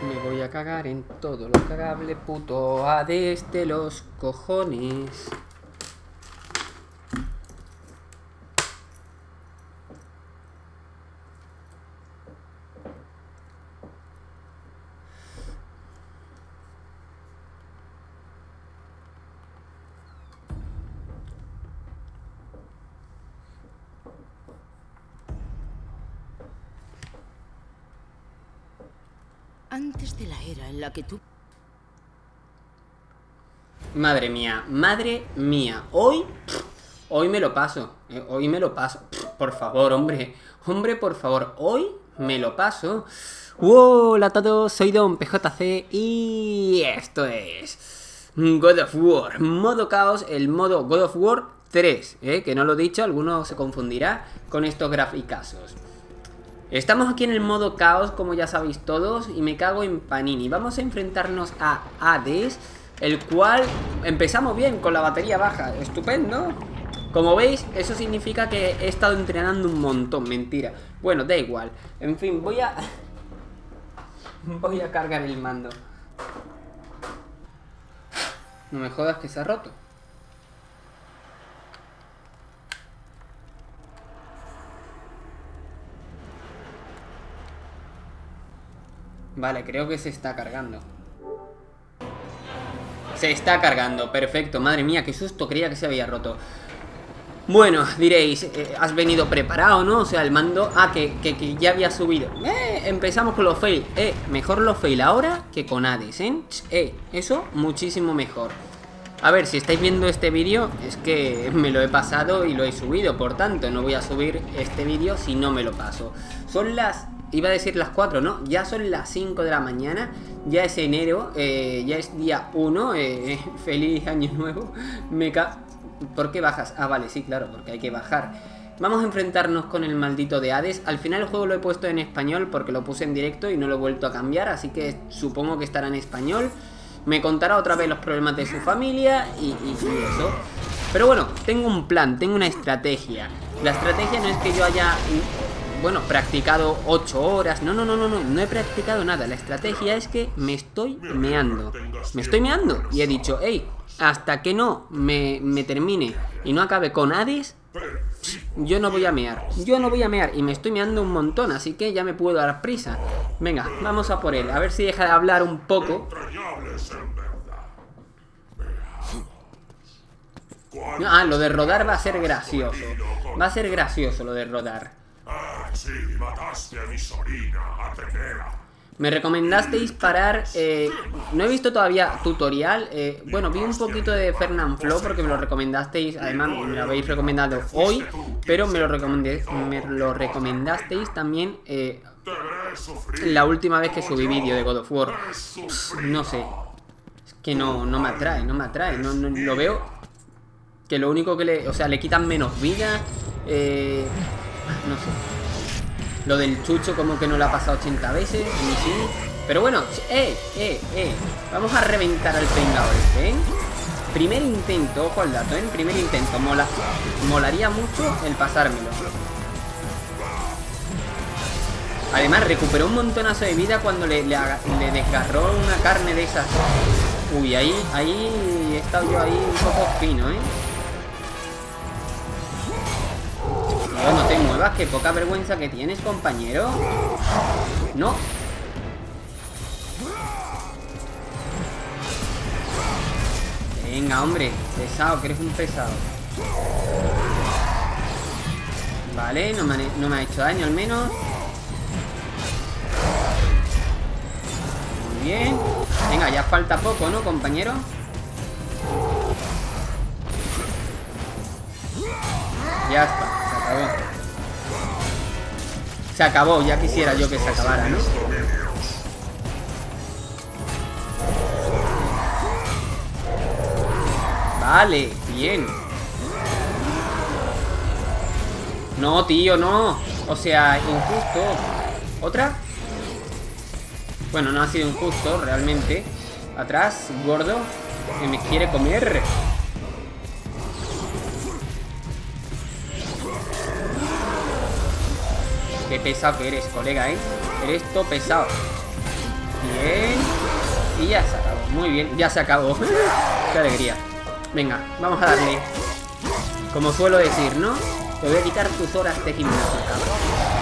Me voy a cagar en todo lo cagable, puto Hades de los cojones. Antes de la era en la que tú... Madre mía, hoy me lo paso, hoy me lo paso, por favor, hombre, por favor, hoy me lo paso. Hola a todos, soy Don PJC y esto es God of War, modo caos, el modo God of War 3, que no lo he dicho, alguno se confundirá con estos graficazos. Estamos aquí en el modo caos, como ya sabéis todos, y me cago en Panini. Vamos a enfrentarnos a Hades, el cual empezamos bien, con la batería baja. Estupendo. Como veis, eso significa que he estado entrenando un montón. Mentira. Bueno, da igual. En fin, voy a cargar el mando. No me jodas que se ha roto. Vale, creo que se está cargando. Se está cargando, perfecto. Madre mía, qué susto, creía que se había roto. Bueno, diréis, has venido preparado, ¿no? O sea, el mando... Ah, que ya había subido. Empezamos con los fail. Mejor los fail ahora que con Hades, ¿eh? Eso muchísimo mejor. A ver, si estáis viendo este vídeo, es que me lo he pasado y lo he subido. Por tanto, no voy a subir este vídeo si no me lo paso. Son las... Iba a decir las 4, ¿no? Ya son las 5 de la mañana. Ya es enero. Ya es día 1. Feliz año nuevo. ¿Por qué bajas? Ah, vale, sí, claro, porque hay que bajar. Vamos a enfrentarnos con el maldito de Hades. Al final el juego lo he puesto en español porque lo puse en directo y no lo he vuelto a cambiar. Así que supongo que estará en español. Me contará otra vez los problemas de su familia y eso. Pero bueno, tengo un plan, tengo una estrategia. La estrategia no es que yo haya... Bueno, practicado 8 horas. No he practicado nada. La estrategia es que me estoy meando. Me estoy meando. Y he dicho, hey, hasta que no me termine y no acabe con Hades, yo no voy a mear. Yo no voy a mear. Y me estoy meando un montón. Así que ya me puedo dar prisa. Venga, vamos a por él. A ver si deja de hablar un poco. Ah, lo de rodar va a ser gracioso. Va a ser gracioso lo de rodar. Sí, mataste a mi sobrina, Atenea. Me recomendasteis parar... no he visto todavía tutorial. Bueno, vi un poquito de Fernanfloo porque me lo recomendasteis. Además, me lo habéis recomendado hoy. Pero me lo recomendasteis también la última vez que subí vídeo de God of War. No sé. Es que no me atrae, no me atrae. No, lo veo que lo único que le... O sea, le quitan menos vida. No sé. Lo del chucho como que no lo ha pasado 80 veces. Ni sí. Pero bueno, vamos a reventar al pringao este, ¿eh? Primer intento, ojo al dato, ¿eh? Primer intento, molaría mucho el pasármelo. Además, recuperó un montonazo de vida cuando le desgarró una carne de esas. Uy, ahí he estado yo ahí un poco fino, ¿eh? No te muevas, que poca vergüenza que tienes, compañero. No. Venga, hombre. Pesado, que eres un pesado. Vale, no me ha hecho daño al menos. Muy bien. Venga, ya falta poco, ¿no, compañero? Ya está. Se acabó, ya quisiera yo que se acabara, ¿no? Vale, bien. No, tío, no. O sea, injusto. ¿Otra? Bueno, no ha sido injusto, realmente. Atrás, gordo, que me quiere comer. Qué pesado que eres, colega, ¿eh? Eres todo pesado. Bien. Y ya se acabó. Muy bien, ya se acabó. Qué alegría. Venga, vamos a darle. Como suelo decir, ¿no? Te voy a quitar tus horas de gimnasio, cabrón.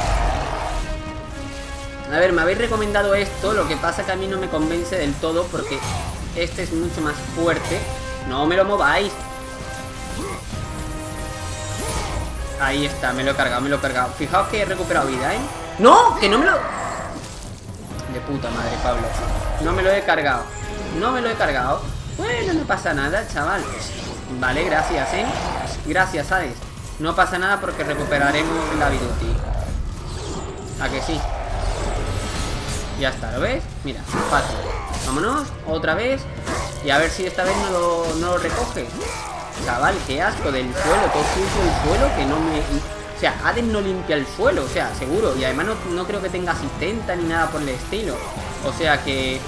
A ver, me habéis recomendado esto. Lo que pasa que a mí no me convence del todo porque este es mucho más fuerte. No me lo mováis. Ahí está, me lo he cargado, me lo he cargado. Fijaos que he recuperado vida, ¿eh? ¡No! ¡Que no me lo...! De puta madre, Pablo. No me lo he cargado. No me lo he cargado. Bueno, no pasa nada, chaval. Vale, gracias, ¿eh? Gracias, Hades. No pasa nada porque recuperaremos la Viruti. ¿A que sí? Ya está, ¿lo ves? Mira, fácil. Vámonos, otra vez. Y a ver si esta vez no lo recoge. Chaval, qué asco del suelo. Todo sucio el suelo que no me... O sea, Hades no limpia el suelo, o sea, seguro. Y además no creo que tenga asistenta ni nada por el estilo. O sea que...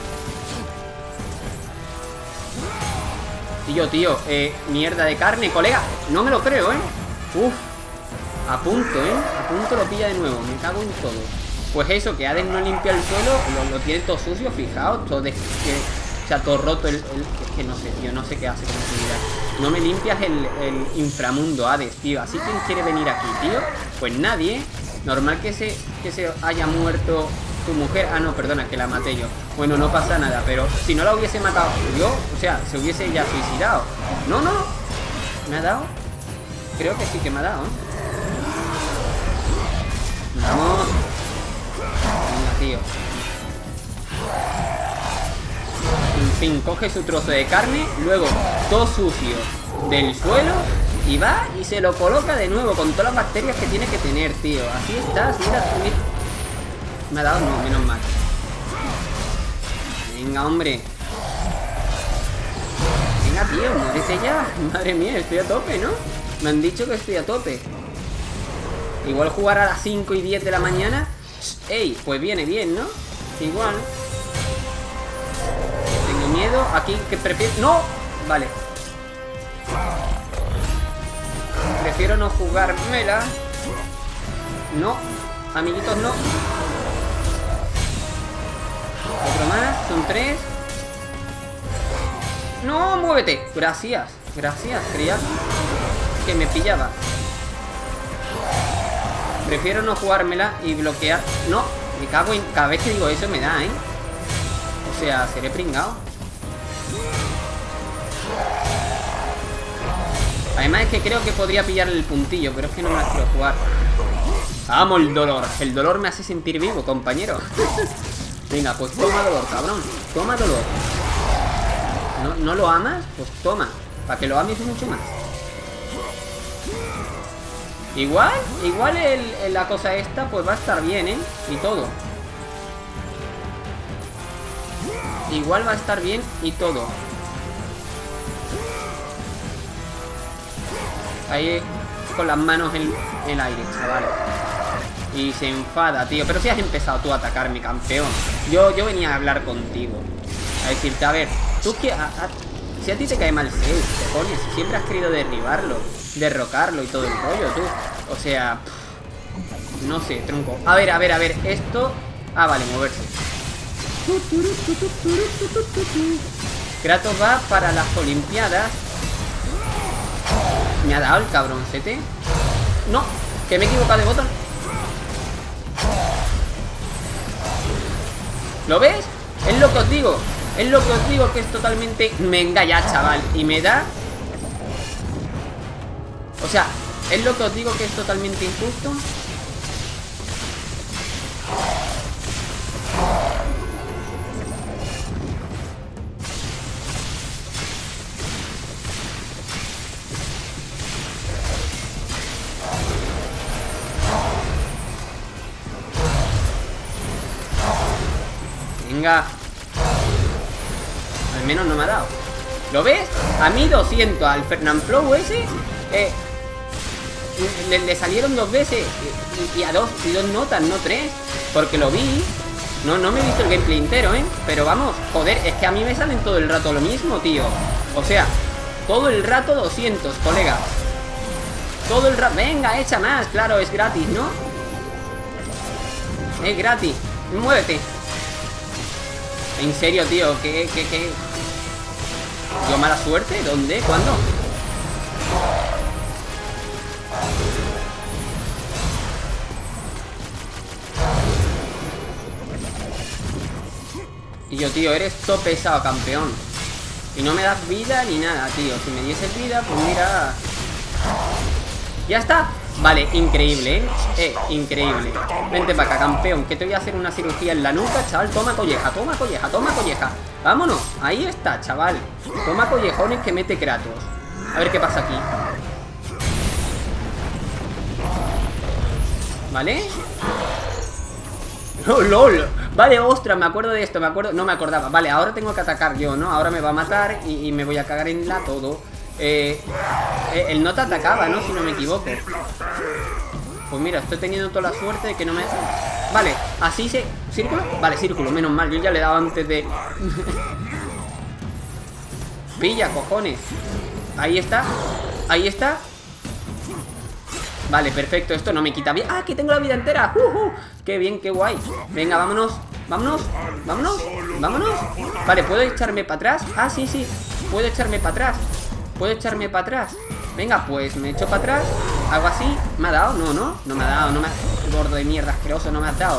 Tío, mierda de carne, colega. No me lo creo, Uf. A punto, A punto lo pilla de nuevo. Me cago en todo. Pues eso, que Hades no limpia el suelo. Lo tiene todo sucio, fijaos. Todo o sea, todo roto que no sé, tío. No sé qué hace con su vida. No me limpias el inframundo, Hades, tío. Así que quiere venir aquí, tío. Pues nadie. Normal que se haya muerto tu mujer. Ah, no, perdona, que la maté yo. Bueno, no pasa nada, pero si no la hubiese matado yo, o sea, se hubiese ya suicidado. No. ¿Me ha dado? Creo que sí que me ha dado, Vamos. Venga, tío. En fin, coge su trozo de carne, luego todo sucio del suelo y va y se lo coloca de nuevo con todas las bacterias que tiene que tener, tío. Así estás, mira. Me ha dado, no, menos mal. Venga, hombre. Venga, tío, muérete ya. Madre mía, estoy a tope, ¿no? Me han dicho que estoy a tope. Igual jugar a las 5 y 10 de la mañana. Ey, pues viene bien, ¿no? Igual. Tengo miedo. Aquí que prefiero... ¡No! Vale. Prefiero no jugármela. No. Amiguitos, no. Otro más. Son 3. No, muévete. Gracias. Creía que me pillaba. Prefiero no jugármela y bloquear. No, me cago en... Cada vez que digo eso me da, O sea, seré pringado. Además es que creo que podría pillarle el puntillo, pero es que no me la quiero jugar. Amo el dolor. El dolor me hace sentir vivo, compañero. Venga, pues toma dolor, cabrón. Toma dolor. ¿No lo amas? Pues toma. Para que lo ames mucho más. Igual la cosa esta pues va a estar bien, y todo. Igual va a estar bien y todo. Ahí con las manos en el aire, chaval. Y se enfada, tío. Pero si has empezado tú a atacarme, campeón. Yo venía a hablar contigo. A decirte, a ver, tú que... si a ti te cae mal Zeus, te pones. Siempre has querido derribarlo, derrocarlo y todo el rollo, tú. O sea... no sé, tronco. A ver, esto... Ah, vale, moverse. Kratos va para las Olimpiadas. Me ha dado el cabroncete. No, que me he equivocado de botón. ¿Lo ves? Es lo que os digo. Es lo que os digo, que es totalmente... Venga ya, chaval. Y me da... O sea, es lo que os digo, que es totalmente injusto. Venga. Al menos no me ha dado. ¿Lo ves? A mí 200. Al Fernanfloo ese le salieron 2 veces. Y a 2 notas, no 3. Porque lo vi. No me he visto el gameplay entero, Pero vamos, joder, es que a mí me salen todo el rato lo mismo, tío. O sea, todo el rato 200, colega. Todo el rato. Venga, echa más. Claro, es gratis, ¿no? Es gratis. Muévete. En serio, tío, ¿qué? ¿Yo mala suerte? ¿Dónde? ¿Cuándo? Y yo, tío, eres todo pesado, campeón. Y no me das vida ni nada, tío. Si me dieses vida, pues mira. Ya está. Vale, increíble, increíble. Vente para acá, campeón, que te voy a hacer una cirugía en la nuca, chaval. Toma colleja, toma colleja, toma colleja. Vámonos, ahí está, chaval. Toma collejones que mete Kratos. A ver qué pasa aquí. ¿Vale? ¡Oh, lol! Vale, ostras, me acuerdo de esto, me acuerdo. No me acordaba. Vale, ahora tengo que atacar yo, ¿no? Ahora me va a matar y me voy a cagar en la todo. Él no te atacaba, ¿no? Si no me equivoco. Pues mira, estoy teniendo toda la suerte de que no me... Vale, así se... ¿Círculo? Vale, círculo, menos mal. Yo ya le he dado antes de... Pilla, cojones. Ahí está. Ahí está. Vale, perfecto. Esto no me quita bien. ¡Ah, que tengo la vida entera! ¡Qué bien, qué guay! Venga, vámonos. Vámonos. Vámonos. Vámonos. Vale, ¿puedo echarme para atrás? Ah, sí, sí. Puedo echarme para atrás. Puedo echarme para atrás. Venga, pues me echo para atrás. Algo así. ¿Me ha dado? No, no. No me ha dado. No me ha... Gordo de mierda asqueroso, no me has dado.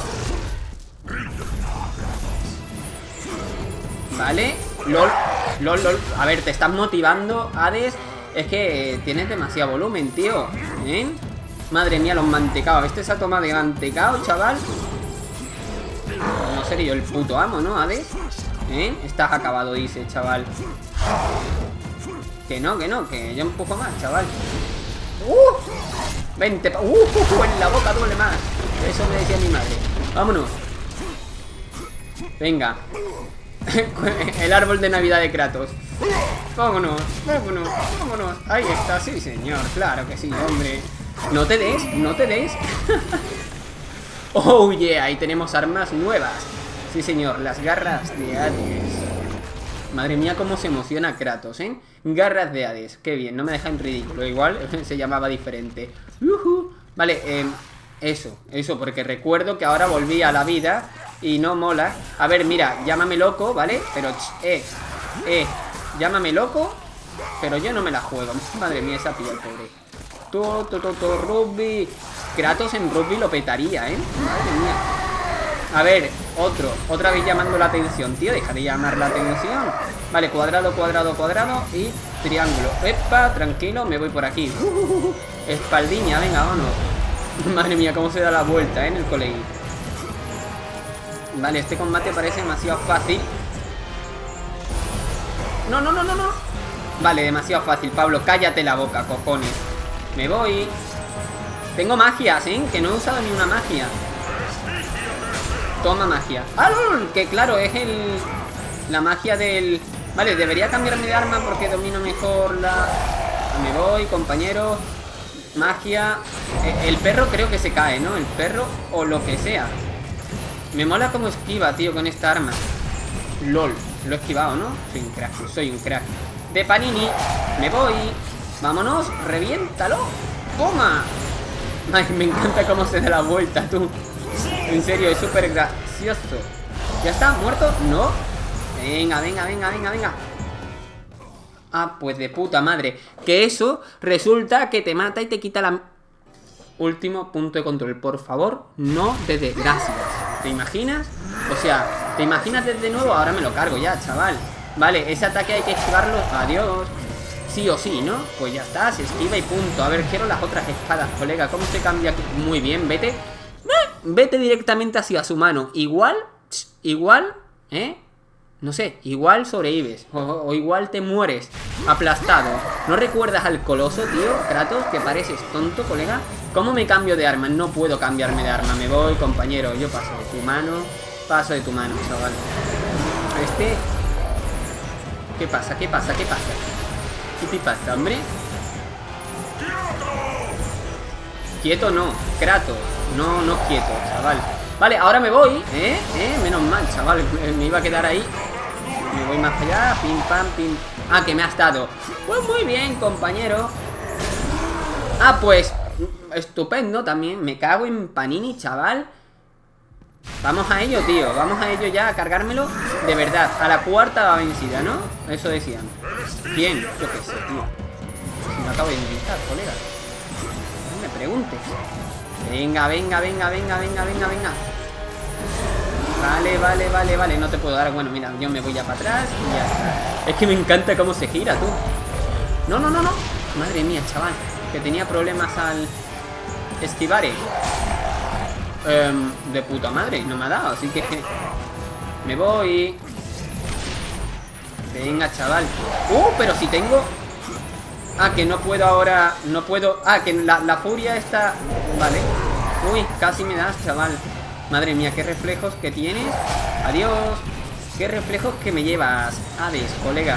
Vale. LOL. LOL, LOL. A ver, te estás motivando, Hades. Es que tienes demasiado volumen, tío. Madre mía, los mantecados. Este se ha tomado de mantecado, chaval. No seré yo el puto amo, ¿no, Hades? Estás acabado, dice, chaval. Que no, que yo empujo más, chaval. Vente, en la boca duele más. Eso me decía mi madre. Vámonos. Venga. El árbol de Navidad de Kratos. Vámonos, vámonos, vámonos. Ahí está, sí señor, claro que sí, hombre. No te des, no te des. Oh yeah, ahí tenemos armas nuevas. Sí señor, las garras de Hades. Madre mía, cómo se emociona Kratos, Garras de Hades, qué bien, no me deja en ridículo. Igual se llamaba diferente. Vale, eso, porque recuerdo que ahora volví a la vida y no mola. A ver, mira, llámame loco, ¿vale? Pero, llámame loco, pero yo no me la juego. Madre mía, esa pilla el pobre. Rugby. Kratos en rugby lo petaría, Madre mía. A ver, otra vez llamando la atención, tío. Deja de llamar la atención. Vale, cuadrado, cuadrado, cuadrado y triángulo. Epa, tranquilo, me voy por aquí. Espaldiña, venga, vámonos. Madre mía, cómo se da la vuelta, en el colegio. Vale, este combate parece demasiado fácil. No, no, no, no, no. Vale, demasiado fácil, Pablo, cállate la boca, cojones. Me voy. Tengo magias, que no he usado ni una magia. Toma magia. ¡Ah, lol! Que claro, es la magia del... Vale, debería cambiarme de arma porque domino mejor la... Me voy, compañero. Magia. El perro creo que se cae, ¿no? El perro o lo que sea. Me mola como esquiva, tío, con esta arma. LOL. Lo he esquivado, ¿no? Soy un crack, soy un crack. De Panini. Me voy. Vámonos, reviéntalo. ¡Toma! Ay, me encanta cómo se da la vuelta, tú. En serio, es súper gracioso. ¿Ya está? ¿Muerto? No. Venga, venga, venga, venga, venga. Ah, pues de puta madre. Que eso resulta que te mata y te quita la... Último punto de control. Por favor, no de desgracias. ¿Te imaginas? O sea, ¿te imaginas desde nuevo? Ahora me lo cargo ya, chaval. Vale, ese ataque hay que esquivarlo. Adiós. Sí o sí, ¿no? Pues ya está, se esquiva y punto. A ver, quiero las otras espadas, colega. ¿Cómo se cambia aquí? Muy bien, vete. Vete directamente hacia su mano. Igual, no sé, igual sobrevives. O igual te mueres aplastado. ¿No recuerdas al coloso, tío? Kratos, que pareces tonto, colega. ¿Cómo me cambio de arma? No puedo cambiarme de arma. Me voy, compañero. Yo paso de tu mano. Paso de tu mano, chaval. ¿Qué pasa? ¿Qué pasa? ¿Qué pasa? ¿Qué te pasa, hombre? Quieto no, Kratos. No, no quieto, chaval. Vale, ahora me voy, menos mal, chaval. Me iba a quedar ahí. Me voy más allá, pim, pam, pim. Ah, que me has dado. Pues muy bien, compañero. Ah, pues estupendo también. Me cago en Panini, chaval. Vamos a ello, tío. Vamos a ello ya, a cargármelo. De verdad, a la cuarta va vencida, ¿no? Eso decían. Bien, yo qué sé, tío. Si me acabo de inventar, colega. No me preguntes. Venga, venga, venga, venga, venga, venga, venga. Vale, vale, vale, vale. No te puedo dar. Bueno, mira, yo me voy ya para atrás y ya está. Es que me encanta cómo se gira, tú. No, no, no, no. Madre mía, chaval. Que tenía problemas al esquivar. De puta madre. No me ha dado, así que me voy. Venga, chaval. Pero si tengo... Ah, que no puedo ahora. No puedo... Ah, que la furia está... Vale. Uy, casi me das, chaval. Madre mía, qué reflejos que tienes. Adiós. Qué reflejos que me llevas. Hades, colega.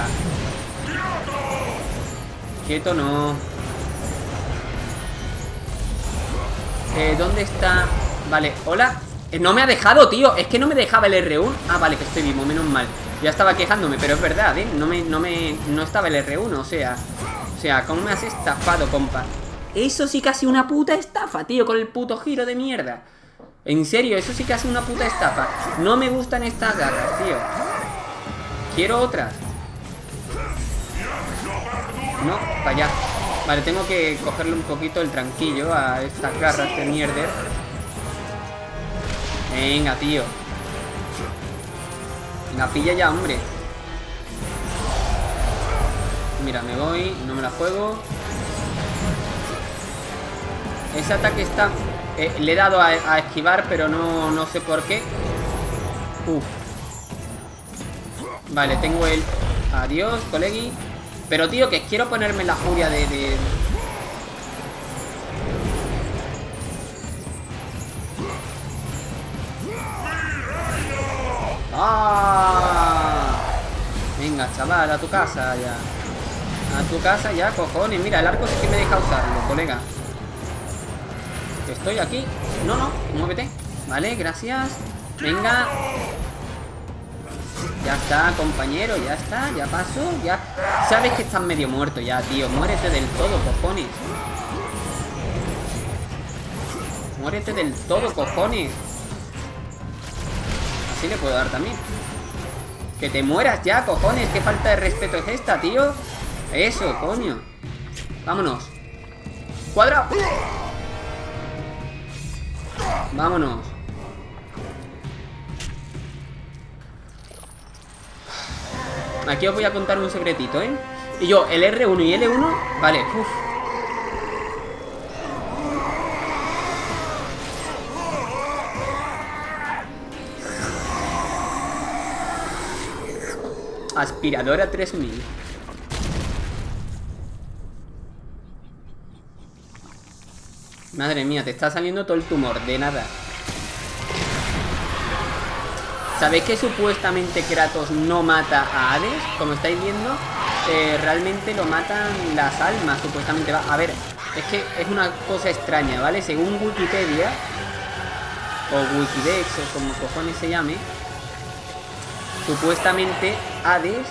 Quieto no. ¿Dónde está? Vale, hola. No me ha dejado, tío. Es que no me dejaba el R1. Ah, vale, que estoy vivo, menos mal. Ya estaba quejándome, pero es verdad, ¿eh? No estaba el R1, o sea, ¿cómo me has estafado, compa? Eso sí que ha sido una puta estafa, tío, con el puto giro de mierda. En serio, eso sí que ha sido una puta estafa. No me gustan estas garras, tío. Quiero otras. No, para allá. Vale, tengo que cogerle un poquito el tranquillo a estas garras de mierda. Venga, tío. La pilla ya, hombre. Mira, me voy. No me la juego. Ese ataque está... le he dado a esquivar, pero no sé por qué. Vale, tengo el... Adiós, colegui. Pero, tío, que quiero ponerme la furia de... ¡Ah! Venga, chaval, a tu casa ya. A tu casa ya, cojones. Mira, el arco sí que me deja usarlo, colega. Estoy aquí. No, no, muévete. Vale, gracias. Venga. Ya está, compañero, ya está, ya pasó, ya. Sabes que estás medio muerto ya, tío. Muérete del todo, cojones. Muérete del todo, cojones. Así le puedo dar también. Que te mueras ya, cojones. Qué falta de respeto es esta, tío. Eso, coño. Vámonos. Cuadrado. Vámonos. Aquí os voy a contar un secretito, ¿eh? Y yo, el R1 y L1. Vale, uff. Aspiradora 3000. Madre mía, te está saliendo todo el tumor, de nada. ¿Sabéis que supuestamente Kratos no mata a Hades? Como estáis viendo, realmente lo matan las almas, supuestamente. A ver, es que es una cosa extraña, ¿vale? Según Wikipedia, o Wikidex, o como cojones se llame, supuestamente Hades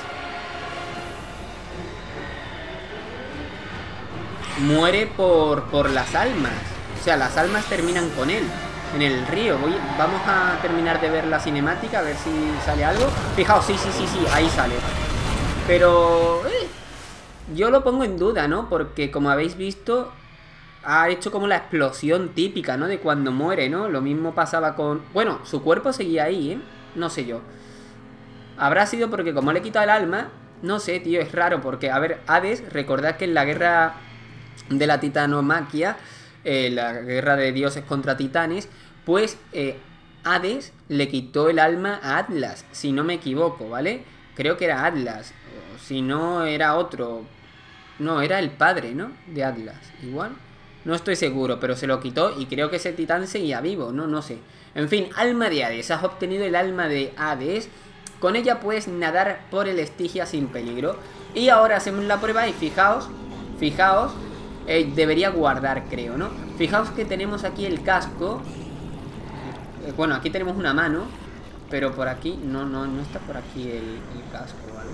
muere por las almas. O sea, las almas terminan con él en el río. Vamos a terminar de ver la cinemática, a ver si sale algo. Fijaos, sí, ahí sale. Pero yo lo pongo en duda, ¿no? Porque como habéis visto, ha hecho como la explosión típica, ¿no? De cuando muere, ¿no? Lo mismo pasaba con... Bueno, su cuerpo seguía ahí, ¿eh? No sé yo. Habrá sido porque como le he quitado el alma... No sé, tío, es raro porque... A ver, Hades, recordad que en la guerra de la titanomaquia... la guerra de dioses contra titanes, pues Hades le quitó el alma a Atlas, si no me equivoco, ¿vale? Creo que era Atlas, o si no era otro, no, era el padre, ¿no? De Atlas, igual, no estoy seguro, pero se lo quitó y creo que ese titán seguía vivo, no sé. En fin, alma de Hades, has obtenido el alma de Hades, con ella puedes nadar por el Estigia sin peligro. Y ahora hacemos la prueba y fijaos, debería guardar, creo, ¿no? Fijaos que tenemos aquí el casco. Bueno, aquí tenemos una mano, pero por aquí no está por aquí el casco, ¿vale?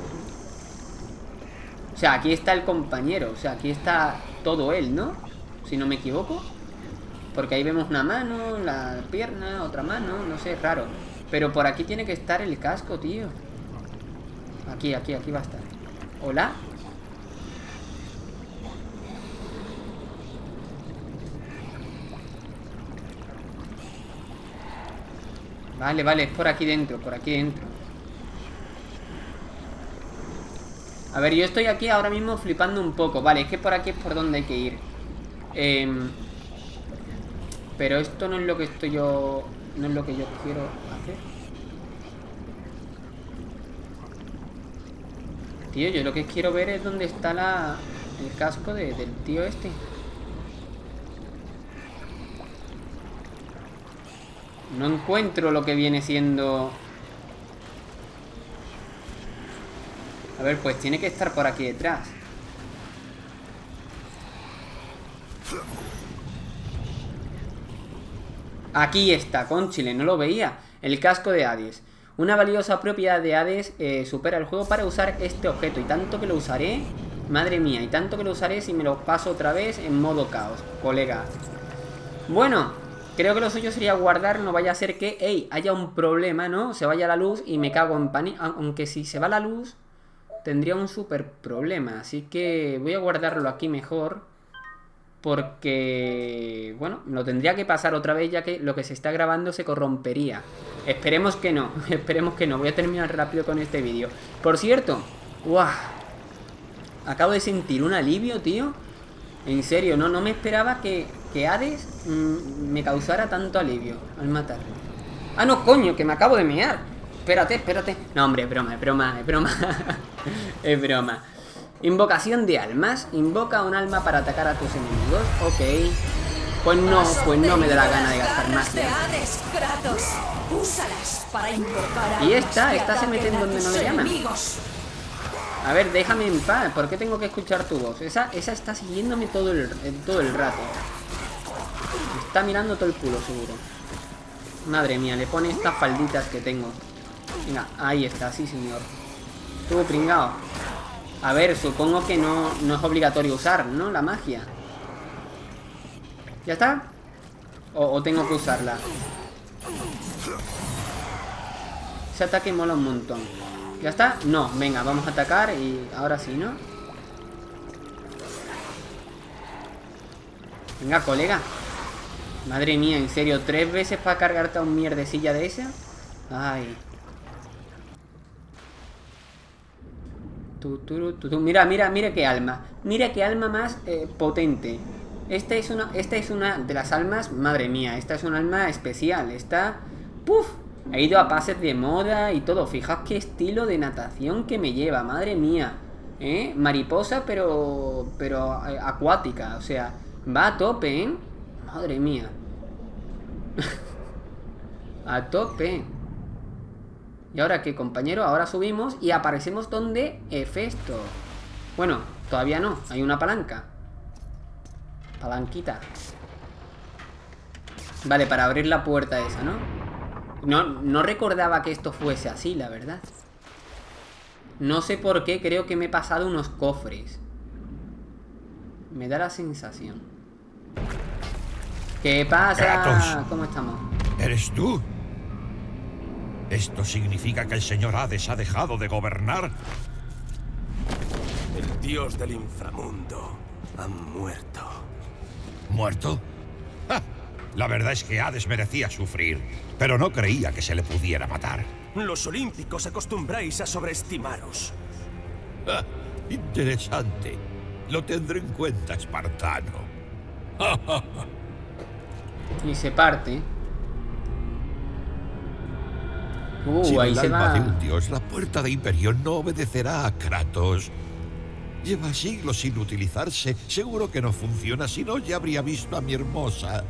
O sea, aquí está el compañero. O sea, aquí está todo él, ¿no? Si no me equivoco. Porque ahí vemos una mano, la pierna, otra mano, no sé, raro. Pero por aquí tiene que estar el casco, tío. Aquí va a estar. ¿Hola? Vale, es por aquí dentro, A ver, yo estoy aquí ahora mismo flipando un poco. Vale, es que por aquí es por donde hay que ir. Pero esto no es lo que no es lo que yo quiero hacer. Tío, yo lo que quiero ver es dónde está el casco del tío este. No encuentro lo que viene siendo... A ver, pues tiene que estar por aquí detrás. Aquí está, cónchale, no lo veía. El casco de Hades. Una valiosa propiedad de Hades supera el juego para usar este objeto. Y tanto que lo usaré, madre mía, y tanto que lo usaré si me lo paso otra vez en modo caos, colega. Bueno, creo que lo suyo sería guardar, no vaya a ser que, hey, haya un problema, ¿no? Se vaya la luz y me cago en pánico. Aunque si se va la luz, tendría un súper problema. Así que voy a guardarlo aquí mejor. Porque, bueno, lo tendría que pasar otra vez, ya que lo que se está grabando se corrompería. Esperemos que no, esperemos que no. Voy a terminar rápido con este vídeo. Por cierto, ¡guau! Acabo de sentir un alivio, tío. En serio, no me esperaba que Hades me causara tanto alivio al matarlo. Ah, no, coño, que me acabo de mear. Espérate. No, hombre, es broma. Es broma. Invocación de almas. Invoca un alma para atacar a tus enemigos. Ok. Pues no me da la gana de gastar magia. Y esta se mete en donde no le llaman. A ver, déjame en paz. ¿Por qué tengo que escuchar tu voz? Esa está siguiéndome todo el rato. Me está mirando todo el culo, seguro. Madre mía, le pone estas falditas que tengo. Venga, ahí está, sí señor. Estuvo pringado. A ver, supongo que no es obligatorio usar, ¿no? La magia. ¿Ya está? ¿O tengo que usarla? Ese ataque mola un montón. ¿Ya está? No, venga, vamos a atacar y ahora sí, ¿no? Venga, colega. Madre mía, ¿en serio? ¿3 veces para cargarte a un mierdecilla de esa? Ay. Mira qué alma. Mira qué alma más potente. Esta es una de las almas. Madre mía, esta es un alma especial. Esta... ¡Puf! Ha ido a pases de moda y todo. Fijaos qué estilo de natación que me lleva. Madre mía. Mariposa, pero acuática. O sea, va a tope, ¿eh? Madre mía. A tope. ¿Y ahora qué, compañero? Ahora subimos y aparecemos donde Hefesto. Bueno, todavía no. Hay una palanca. Palanquita. Vale, para abrir la puerta esa, ¿no? No recordaba que esto fuese así, la verdad. No sé por qué, creo que me he pasado unos cofres. Me da la sensación. ¿Qué pasa? Kratos, ¿Cómo estamos? ¿eres tú? ¿Esto significa que el señor Hades ha dejado de gobernar? El dios del inframundo ha muerto. ¿Muerto? ¡Ja! La verdad es que Hades merecía sufrir, pero no creía que se le pudiera matar. Los olímpicos acostumbráis a sobreestimaros. ¡Ja! Interesante. Lo tendré en cuenta, espartano. Y se parte. Sin Ahí el se alma va. de un dios, la puerta de Imperión no obedecerá a Kratos. Lleva siglos sin utilizarse. Seguro que no funciona, si no ya habría visto a mi hermosa.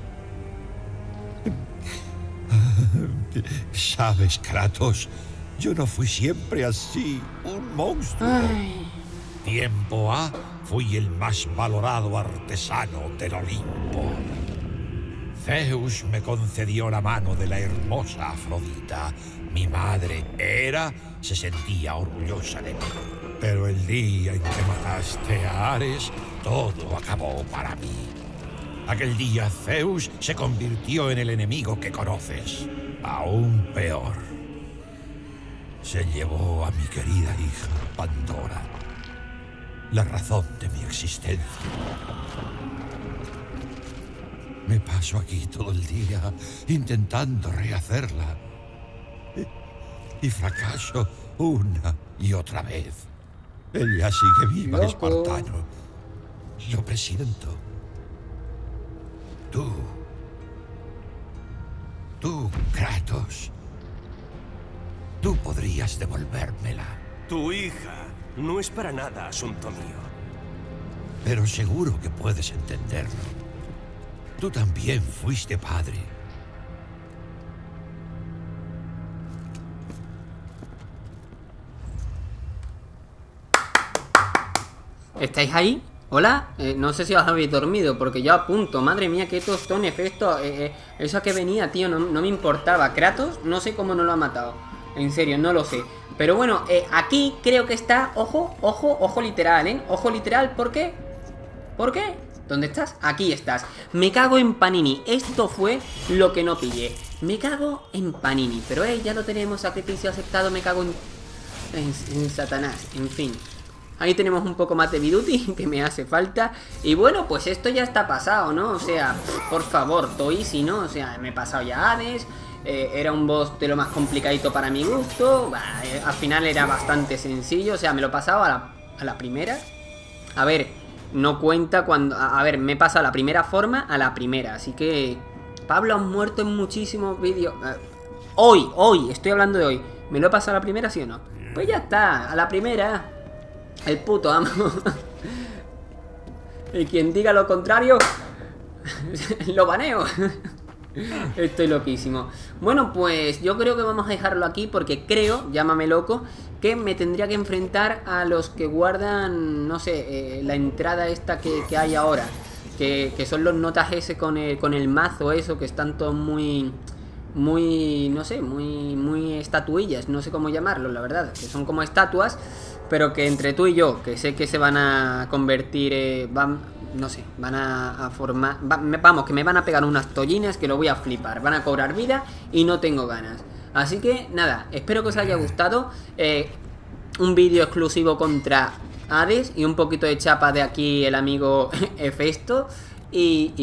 ¿Sabes, Kratos? Yo no fui siempre así, un monstruo. Ay. Tiempo ha, fui el más valorado artesano del Olimpo. Zeus me concedió la mano de la hermosa Afrodita. Mi madre, Hera, se sentía orgullosa de mí. Pero el día en que mataste a Ares, todo acabó para mí. Aquel día Zeus se convirtió en el enemigo que conoces. Aún peor. Se llevó a mi querida hija, Pandora, la razón de mi existencia. Me paso aquí todo el día intentando rehacerla. Y fracaso una y otra vez. Ella sigue viva, Loco. espartano. Lo presiento. Tú, Kratos. Tú podrías devolvérmela. Tu hija no es para nada asunto mío. Pero seguro que puedes entenderlo. Tú también fuiste padre. ¿Estáis ahí? ¿Hola? No sé si os habéis dormido, porque yo apunto. Madre mía, qué tostón, efecto. Eso que venía, tío, no me importaba. Kratos, no sé cómo no lo ha matado. En serio, no lo sé. Pero bueno, aquí creo que está... Ojo, ojo, ojo literal, ¿eh? Ojo literal, ¿por qué? ¿Por qué? ¿Dónde estás? Aquí estás. Me cago en Panini. Esto fue lo que no pillé. Me cago en Panini. Pero ya lo tenemos. Sacrificio aceptado. Me cago en Satanás. En fin. Ahí tenemos un poco más de Viduti que me hace falta. Y bueno, pues esto ya está pasado, ¿no? O sea, por favor, Toisi, ¿no? O sea, me he pasado ya Hades. Era un boss de lo más complicadito para mi gusto. Al final era bastante sencillo. O sea, me lo he pasado a la primera. A ver, no cuenta cuando... A ver, me he pasado la primera forma a la primera. Así que... Pablo, has muerto en muchísimos vídeos. Hoy, estoy hablando de hoy. ¿Me lo he pasado a la primera, sí o no? Pues ya está, a la primera. El puto amo. Y quien diga lo contrario, lo baneo. Estoy loquísimo. Bueno, pues yo creo que vamos a dejarlo aquí porque creo, llámame loco, que me tendría que enfrentar a los que guardan, no sé, la entrada esta que hay ahora. Que son los notas ese con el mazo, eso, que están todos muy, no sé, muy estatuillas, no sé cómo llamarlo, la verdad. Que son como estatuas, pero que entre tú y yo, que sé que se van a convertir, no sé, van a formar... vamos, que me van a pegar unas tollinas que lo voy a flipar. Van a cobrar vida y no tengo ganas. Así que, nada, espero que os haya gustado. Un vídeo exclusivo contra Hades y un poquito de chapa de aquí el amigo Hefesto. Y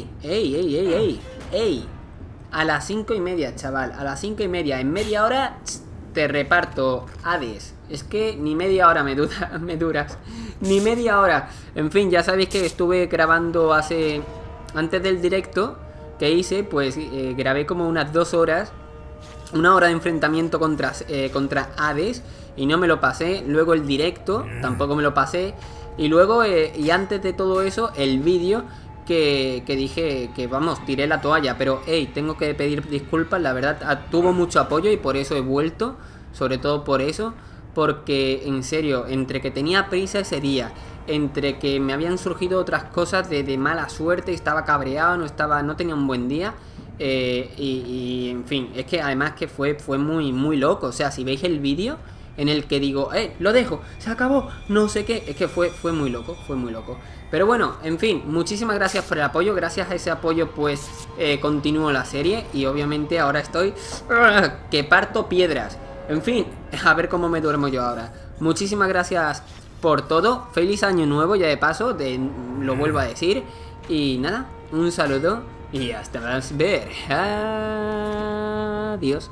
ey. A las 5:30, chaval. A las 5:30. En media hora te reparto Hades. Es que ni media hora me duras. Ni media hora. En fin, ya sabéis que estuve grabando antes del directo que hice, pues grabé como unas 2 horas. 1 hora de enfrentamiento contra Hades. Y no me lo pasé. Luego el directo tampoco me lo pasé. Y luego, y antes de todo eso, el vídeo que dije que vamos, tiré la toalla. Pero hey, tengo que pedir disculpas. La verdad, tuvo mucho apoyo y por eso he vuelto. Sobre todo por eso. Porque, en serio, entre que tenía prisa ese día, entre que me habían surgido otras cosas de mala suerte, estaba cabreado, no tenía un buen día. Y en fin, es que además que fue muy loco. O sea, si veis el vídeo en el que digo, lo dejo, se acabó, no sé qué, es que fue muy loco, Pero bueno, en fin, muchísimas gracias por el apoyo. Gracias a ese apoyo pues continúo la serie. Y obviamente ahora estoy que parto piedras. En fin, a ver cómo me duermo yo ahora. Muchísimas gracias por todo. Feliz año nuevo, ya de paso, lo vuelvo a decir. Y nada, un saludo y hasta ver. Adiós.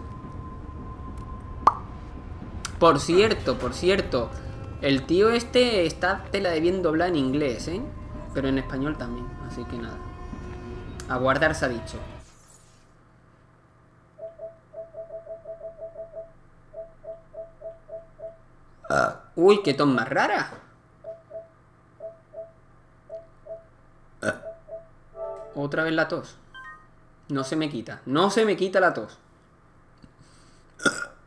Por cierto, el tío este te la debían doblar en inglés, pero en español también, así que nada. A guardar se ha dicho. Uy, qué tos más rara. Otra vez la tos. No se me quita la tos.